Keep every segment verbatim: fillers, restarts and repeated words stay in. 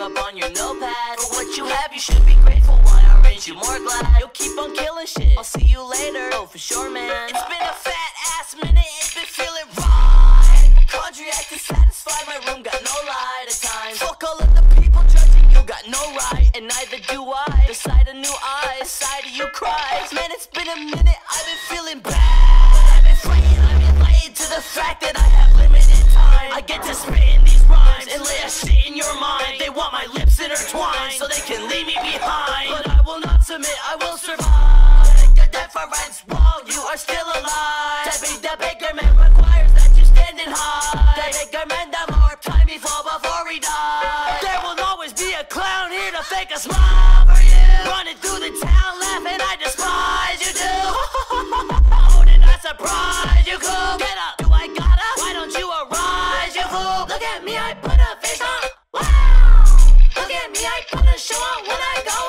up on your notepad. For what you have, you should be grateful. Why aren't you more glad? You'll keep on killing shit. I'll see you later. Oh, for sure, man. It's been a fat ass minute. Ain't been feeling right. Hypochondriac dissatisfied. My room got no light at times. Fuck all of the people judging you. Got no right, and neither do I. The sight of new eyes, sight of you cries. Man, it's been a minute. I've been feeling bad. But I've been fighting. I've been lying to the fact that I have limited time. I get to spit in these rhymes and lay a shit in your mind. They want my lips intertwined so they can leave me behind. But I will not submit, I will survive. The difference, whoa, you are still alive. To be the bigger man requires that you standing high. The bigger man, the more time he fall before he dies. There will always be a clown here to fake a smile for you. Running through the town laughing, I despise you too. Oh, did I surprise you, cool? Get up, do I gotta? Why don't you arise, you fool? Look at me, I put a face on. Wow! Look at me, I put a show on when I go.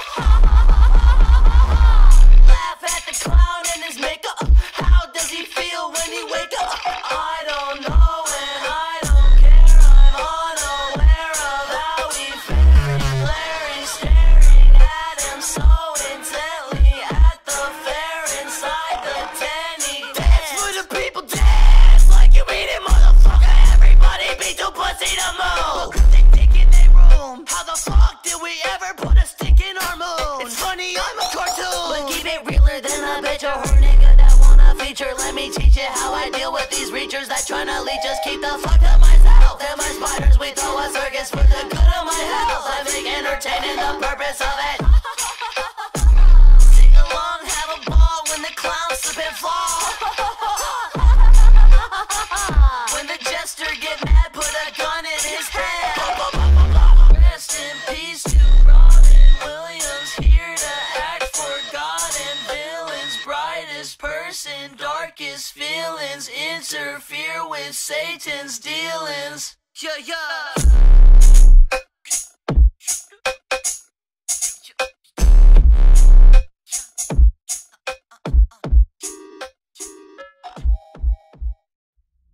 Laugh at the clown and his makeup. How does he feel when he wake up? I don't know and I don't care. I'm unaware of how he fares. Glaring, staring at him so intently at the fair inside the tenny. Dance for the people, dance like you mean it, motherfucker. Everybody beat your pussy to move. They dick in their room. How the fuck did we ever put a stick in our moon? It's funny, I'm a cartoon, but keep it realer than a bitch or her nigga that wanna feature. Let me teach you how I deal with these reachers that tryna leech us. Keep the fuck to myself and my spiders. We throw a circus for the good of my health. I think entertaining the purpose of it. Sing along, have a ball when the clowns slip and fall. When the jester get mad, put a gun in his hand. Rest in peace to Robin Williams, here to act for God and villains. Brightest person, darkest feelings, interfere with Satan's dealings. Yeah, yeah.